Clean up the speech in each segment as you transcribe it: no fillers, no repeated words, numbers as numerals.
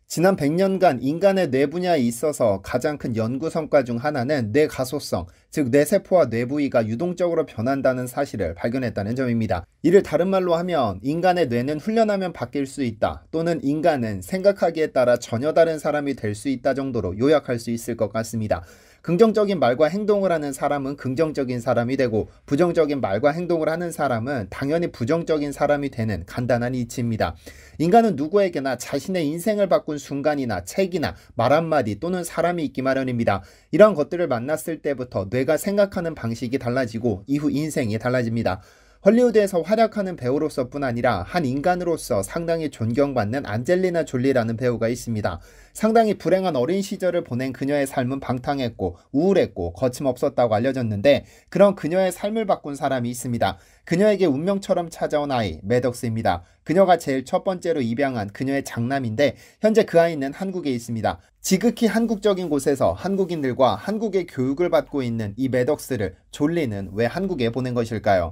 지난 100년간 인간의 뇌 분야에 있어서 가장 큰 연구 성과 중 하나는 뇌 가소성, 즉 뇌세포와 뇌 부위가 유동적으로 변한다는 사실을 발견했다는 점입니다. 이를 다른 말로 하면 인간의 뇌는 훈련하면 바뀔 수 있다, 또는 인간은 생각하기에 따라 전혀 다른 사람이 될 수 있다 정도로 요약할 수 있을 것 같습니다. 긍정적인 말과 행동을 하는 사람은 긍정적인 사람이 되고, 부정적인 말과 행동을 하는 사람은 당연히 부정적인 사람이 되는 간단한 이치입니다. 인간은 누구에게나 자신의 인생을 바꾼 순간이나 책이나 말 한마디 또는 사람이 있기 마련입니다. 이러한 것들을 만났을 때부터 뇌가 생각하는 방식이 달라지고 이후 인생이 달라집니다. 헐리우드에서 활약하는 배우로서 뿐 아니라 한 인간으로서 상당히 존경받는 안젤리나 졸리라는 배우가 있습니다. 상당히 불행한 어린 시절을 보낸 그녀의 삶은 방탕했고 우울했고 거침없었다고 알려졌는데, 그런 그녀의 삶을 바꾼 사람이 있습니다. 그녀에게 운명처럼 찾아온 아이, 매덕스입니다. 그녀가 제일 첫 번째로 입양한 그녀의 장남인데, 현재 그 아이는 한국에 있습니다. 지극히 한국적인 곳에서 한국인들과 한국의 교육을 받고 있는 이 매덕스를 졸리는 왜 한국에 보낸 것일까요?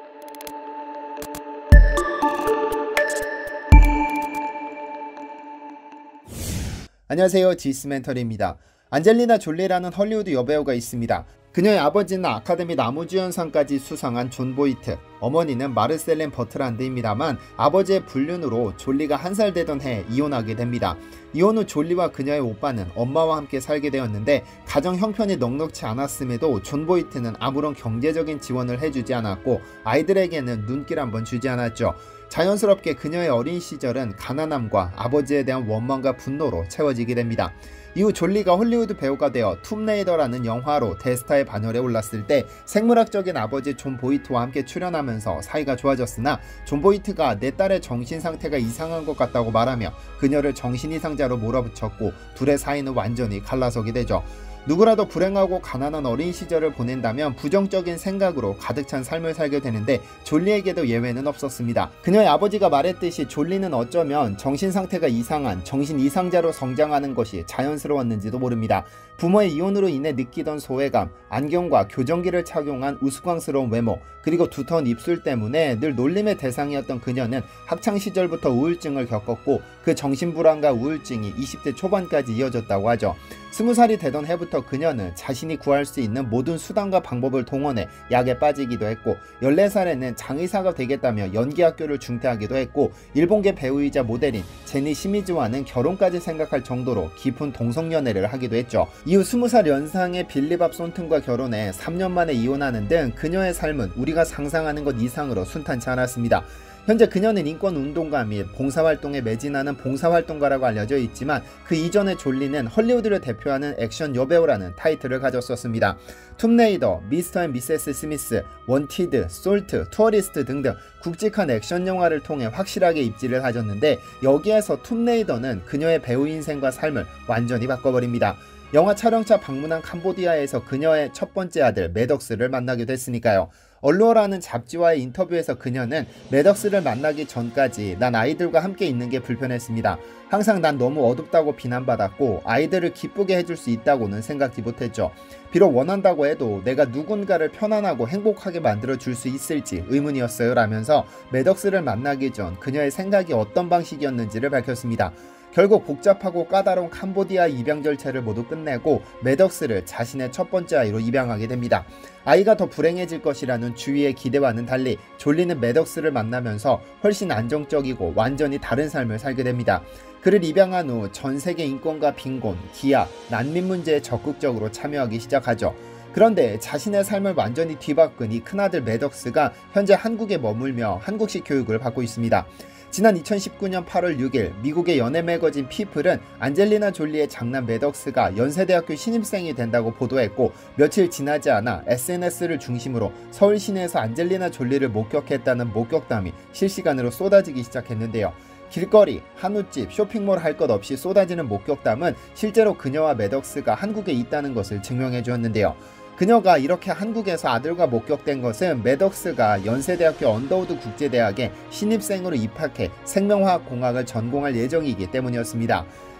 안녕하세요, 지스멘터리입니다. 안젤리나 졸리라는 헐리우드 여배우가 있습니다. 그녀의 아버지는 아카데미 나무주연상까지 수상한 존 보이트, 어머니는 마르셀렌 버트란드입니다만, 아버지의 불륜으로 졸리가 1살 되던 해에 이혼하게 됩니다. 이혼 후 졸리와 그녀의 오빠는 엄마와 함께 살게 되었는데, 가정 형편이 넉넉지 않았음에도 존 보이트는 아무런 경제적인 지원을 해주지 않았고 아이들에게는 눈길 한번 주지 않았죠. 자연스럽게 그녀의 어린 시절은 가난함과 아버지에 대한 원망과 분노로 채워지게 됩니다. 이후 졸리가 헐리우드 배우가 되어 툼레이더라는 영화로 대스타의 반열에 올랐을 때 생물학적인 아버지 존 보이트와 함께 출연하면서 사이가 좋아졌으나, 존 보이트가 내 딸의 정신 상태가 이상한 것 같다고 말하며 그녀를 정신이상자로 몰아붙였고, 둘의 사이는 완전히 갈라서게 되죠. 누구라도 불행하고 가난한 어린 시절을 보낸다면 부정적인 생각으로 가득 찬 삶을 살게 되는데, 졸리에게도 예외는 없었습니다. 그녀의 아버지가 말했듯이 졸리는 어쩌면 정신상태가 이상한 정신 이상자로 성장하는 것이 자연스러웠는지도 모릅니다. 부모의 이혼으로 인해 느끼던 소외감, 안경과 교정기를 착용한 우스꽝스러운 외모, 그리고 두터운 입술 때문에 늘 놀림의 대상이었던 그녀는 학창시절부터 우울증을 겪었고, 그 정신불안과 우울증이 20대 초반까지 이어졌다고 하죠. 20살이 되던 해부터 그녀는 자신이 구할 수 있는 모든 수단과 방법을 동원해 약에 빠지기도 했고, 14살에는 장의사가 되겠다며 연기학교를 중퇴하기도 했고, 일본계 배우이자 모델인 제니 시미즈와는 결혼까지 생각할 정도로 깊은 동성연애를 하기도 했죠. 이후 20살 연상의 빌리 밥 손튼과 결혼해 3년 만에 이혼하는 등 그녀의 삶은 우리가 상상하는 것 이상으로 순탄치 않았습니다. 현재 그녀는 인권운동가 및 봉사활동에 매진하는 봉사활동가라고 알려져 있지만, 그 이전의 졸리는 헐리우드를 대표하는 액션 여배우라는 타이틀을 가졌었습니다. 툼레이더, 미스터 앤 미세스 스미스, 원티드, 솔트, 투어리스트 등등 굵직한 액션 영화를 통해 확실하게 입지를 다졌는데, 여기에서 툼레이더는 그녀의 배우 인생과 삶을 완전히 바꿔버립니다. 영화 촬영차 방문한 캄보디아에서 그녀의 첫 번째 아들 매덕스를 만나게 됐으니까요. 얼루어라는 잡지와의 인터뷰에서 그녀는 매덕스를 만나기 전까지 난 아이들과 함께 있는 게 불편했습니다. 항상 난 너무 어둡다고 비난받았고 아이들을 기쁘게 해줄 수 있다고는 생각지 못했죠. 비록 원한다고 해도 내가 누군가를 편안하고 행복하게 만들어줄 수 있을지 의문이었어요 라면서 매덕스를 만나기 전 그녀의 생각이 어떤 방식이었는지를 밝혔습니다. 결국 복잡하고 까다로운 캄보디아 입양 절차를 모두 끝내고 매덕스를 자신의 첫 번째 아이로 입양하게 됩니다. 아이가 더 불행해질 것이라는 주위의 기대와는 달리 졸리는 매덕스를 만나면서 훨씬 안정적이고 완전히 다른 삶을 살게 됩니다. 그를 입양한 후 전 세계 인권과 빈곤, 기아, 난민 문제에 적극적으로 참여하기 시작하죠. 그런데 자신의 삶을 완전히 뒤바꾼 이 큰아들 매덕스가 현재 한국에 머물며 한국식 교육을 받고 있습니다. 지난 2019년 8월 6일 미국의 연예 매거진 피플은 안젤리나 졸리의 장남 매덕스가 연세대학교 신입생이 된다고 보도했고, 며칠 지나지 않아 SNS를 중심으로 서울 시내에서 안젤리나 졸리를 목격했다는 목격담이 실시간으로 쏟아지기 시작했는데요. 길거리, 한우집, 쇼핑몰 할 것 없이 쏟아지는 목격담은 실제로 그녀와 매덕스가 한국에 있다는 것을 증명해 주었는데요. 그녀가 이렇게 한국에서 아들과 목격된 것은 매덕스가 연세대학교 언더우드 국제대학에 신입생으로 입학해 생명화학 공학을 전공할 예정이기 때문이었습니다.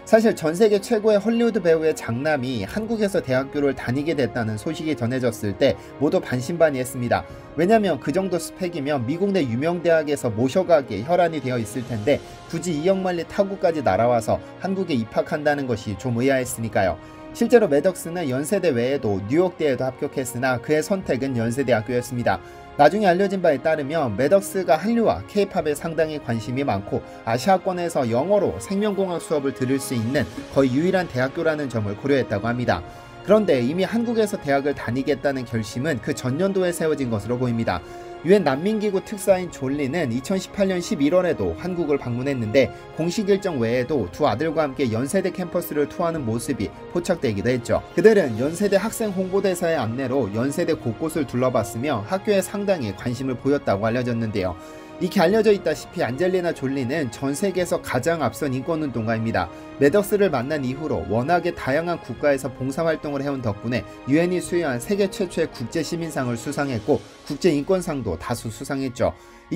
사실 전세계 최고의 헐리우드 배우의 장남이 한국에서 대학교를 다니게 됐다는 소식이 전해졌을 때 모두 반신반의했습니다. 왜냐면 그 정도 스펙이면 미국 내 유명 대학에서 모셔가기에 혈안이 되어 있을 텐데 굳이 2억 마일리 타고까지 날아와서 한국에 입학한다는 것이 좀 의아했으니까요. 실제로 매덕스는 연세대 외에도 뉴욕대에도 합격했으나 그의 선택은 연세대학교였습니다. 나중에 알려진 바에 따르면 매덕스가 한류와 케이팝에 상당히 관심이 많고 아시아권에서 영어로 생명공학 수업을 들을 수 있는 거의 유일한 대학교라는 점을 고려했다고 합니다. 그런데 이미 한국에서 대학을 다니겠다는 결심은 그 전년도에 세워진 것으로 보입니다. 유엔 난민기구 특사인 졸리는 2018년 11월에도 한국을 방문했는데 공식 일정 외에도 두 아들과 함께 연세대 캠퍼스를 투어하는 모습이 포착되기도 했죠. 그들은 연세대 학생 홍보대사의 안내로 연세대 곳곳을 둘러봤으며 학교에 상당히 관심을 보였다고 알려졌는데요. 익히 알려져 있다시피 안젤리나 졸리는 전 세계에서 가장 앞선 인권운동가입니다. 매덕스를 만난 이후로 워낙에 다양한 국가에서 봉사활동을 해온 덕분에 유엔이 수여한 세계 최초의 국제시민상을 수상했고 국제인권상도 다수 수상했죠.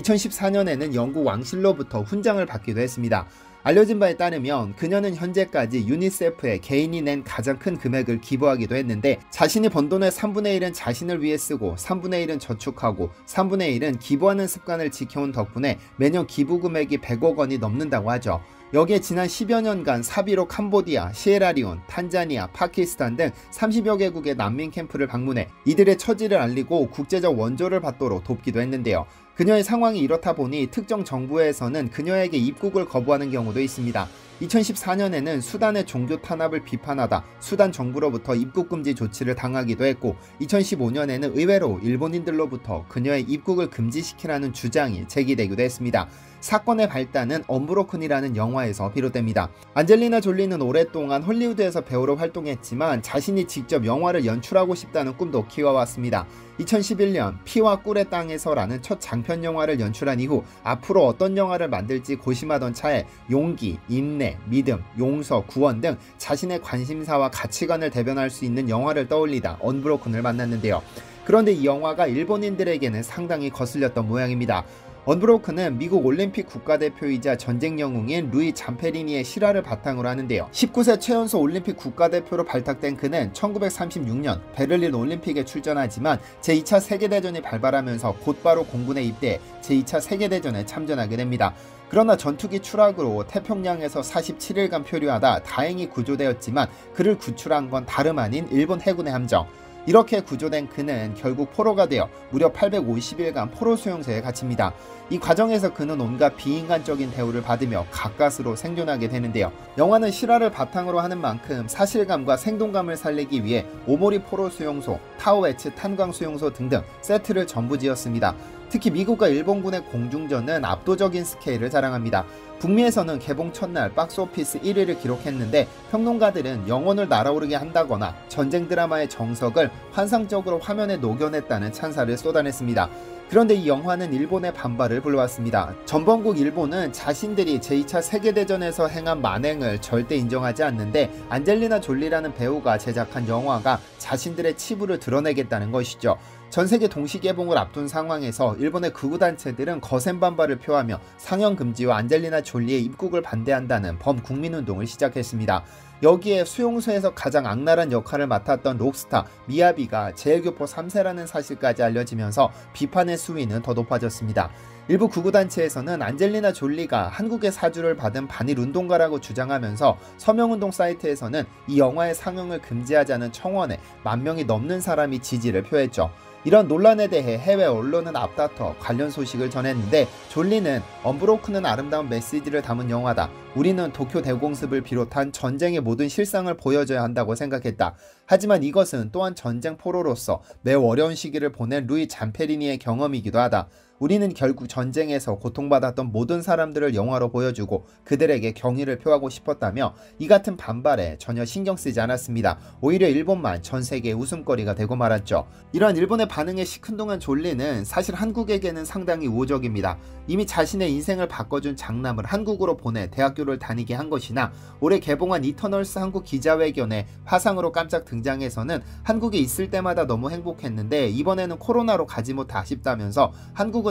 2014년에는 영국 왕실로부터 훈장을 받기도 했습니다. 알려진 바에 따르면 그녀는 현재까지 유니세프에 개인이 낸 가장 큰 금액을 기부하기도 했는데 자신이 번 돈의 3분의 1은 자신을 위해 쓰고 3분의 1은 저축하고 3분의 1은 기부하는 습관을 지켜온 덕분에 매년 기부 금액이 100억 원이 넘는다고 하죠. 여기에 지난 10여 년간 사비로 캄보디아, 시에라리온, 탄자니아, 파키스탄 등 30여 개국의 난민 캠프를 방문해 이들의 처지를 알리고 국제적 원조를 받도록 돕기도 했는데요. 그녀의 상황이 이렇다 보니 특정 정부에서는 그녀에게 입국을 거부하는 경우도 있습니다. 2014년에는 수단의 종교 탄압을 비판하다 수단 정부로부터 입국 금지 조치를 당하기도 했고 2015년에는 의외로 일본인들로부터 그녀의 입국을 금지시키라는 주장이 제기되기도 했습니다. 사건의 발단은 언브로큰이라는 영화에서 비롯됩니다. 안젤리나 졸리는 오랫동안 헐리우드에서 배우로 활동했지만 자신이 직접 영화를 연출하고 싶다는 꿈도 키워왔습니다. 2011년 피와 꿀의 땅에서라는 첫 장편 영화를 연출한 이후 앞으로 어떤 영화를 만들지 고심하던 차에 용기, 인내, 믿음, 용서, 구원 등 자신의 관심사와 가치관을 대변할 수 있는 영화를 떠올리다 언브로큰을 만났는데요. 그런데 이 영화가 일본인들에게는 상당히 거슬렸던 모양입니다. 언브로큰은 미국 올림픽 국가대표이자 전쟁 영웅인 루이 잠페리니의 실화를 바탕으로 하는데요. 19세 최연소 올림픽 국가대표로 발탁된 그는 1936년 베를린 올림픽에 출전하지만 제2차 세계대전이 발발하면서 곧바로 공군에 입대해 제2차 세계대전에 참전하게 됩니다. 그러나 전투기 추락으로 태평양에서 47일간 표류하다 다행히 구조되었지만 그를 구출한 건 다름 아닌 일본 해군의 함정. 이렇게 구조된 그는 결국 포로가 되어 무려 850일간 포로 수용소에 갇힙니다. 이 과정에서 그는 온갖 비인간적인 대우를 받으며 가까스로 생존하게 되는데요. 영화는 실화를 바탕으로 하는 만큼 사실감과 생동감을 살리기 위해 오모리 포로 수용소, 타오에츠 탄광 수용소 등등 세트를 전부 지었습니다. 특히 미국과 일본군의 공중전은 압도적인 스케일을 자랑합니다. 북미에서는 개봉 첫날 박스오피스 1위를 기록했는데 평론가들은 영혼을 날아오르게 한다거나 전쟁 드라마의 정석을 환상적으로 화면에 녹여냈다는 찬사를 쏟아냈습니다. 그런데 이 영화는 일본의 반발을 불러왔습니다. 전범국 일본은 자신들이 제2차 세계대전에서 행한 만행을 절대 인정하지 않는데 안젤리나 졸리라는 배우가 제작한 영화가 자신들의 치부를 드러내겠다는 것이죠. 전세계 동시개봉을 앞둔 상황에서 일본의 극우단체들은 거센 반발을 표하며 상영 금지와 안젤리나 졸리의 입국을 반대한다는 범국민운동을 시작했습니다. 여기에 수용소에서 가장 악랄한 역할을 맡았던 록스타 미야비가 재해교포 3세라는 사실까지 알려지면서 비판의 수위는 더 높아졌습니다. 일부 극우단체에서는 안젤리나 졸리가 한국의 사주를 받은 반일 운동가라고 주장하면서 서명운동 사이트에서는 이 영화의 상영을 금지하자는 청원에 10,000명이 넘는 사람이 지지를 표했죠. 이런 논란에 대해 해외 언론은 앞다퉈 관련 소식을 전했는데 졸리는 언브로큰은 아름다운 메시지를 담은 영화다. 우리는 도쿄 대공습을 비롯한 전쟁의 모든 실상을 보여줘야 한다고 생각했다. 하지만 이것은 또한 전쟁 포로로서 매우 어려운 시기를 보낸 루이 잠페리니의 경험이기도 하다. 우리는 결국 전쟁에서 고통받았던 모든 사람들을 영화로 보여주고 그들에게 경의를 표하고 싶었다며 이 같은 반발에 전혀 신경 쓰지 않았습니다. 오히려 일본만 전 세계의 웃음거리가 되고 말았죠. 이러한 일본의 반응에 시큰둥한 졸리는 사실 한국에게는 상당히 우호적입니다. 이미 자신의 인생을 바꿔준 장남을 한국으로 보내 대학교를 다니게 한 것이나 올해 개봉한 이터널스 한국 기자회견에 화상으로 깜짝 등장해서는 한국에 있을 때마다 너무 행복했는데 이번에는 코로나로 가지 못해 아쉽다면서 한국은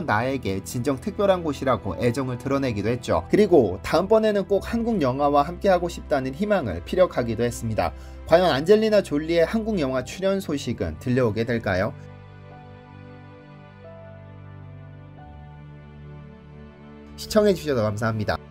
한국은 나에게 진정 특별한 곳이라고 애정을 드러내기도 했죠. 그리고 다음번에는 꼭 한국 영화와 함께하고 싶다는 희망을 피력하기도 했습니다. 과연 안젤리나 졸리의 한국 영화 출연 소식은 들려오게 될까요? 시청해주셔서 감사합니다.